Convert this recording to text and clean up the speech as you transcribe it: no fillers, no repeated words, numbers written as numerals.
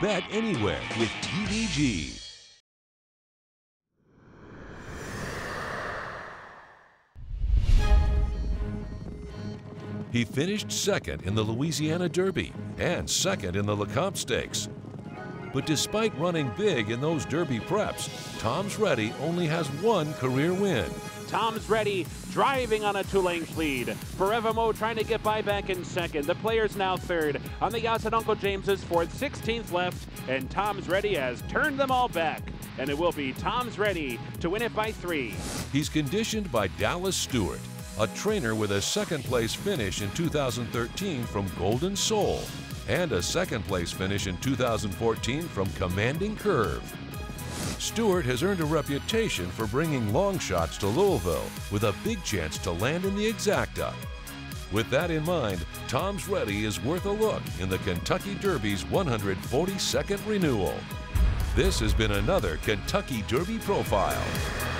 bet anywhere with TVG. He finished second in the Louisiana Derby and second in the Lecomte Stakes. But despite running big in those Derby preps, Tom's Ready only has one career win. Tom's Ready driving on a two-length lead. Forevermo trying to get by back in second. The player's now third. On the outside, Uncle James's fourth, 16th left, and Tom's Ready has turned them all back. And it will be Tom's Ready to win it by 3. He's conditioned by Dallas Stewart, a trainer with a second-place finish in 2013 from Golden Soul, and a second-place finish in 2014 from Commanding Curve. Stewart has earned a reputation for bringing long shots to Louisville with a big chance to land in the exacta. With that in mind, Tom's Ready is worth a look in the Kentucky Derby's 142nd renewal. This has been another Kentucky Derby Profile.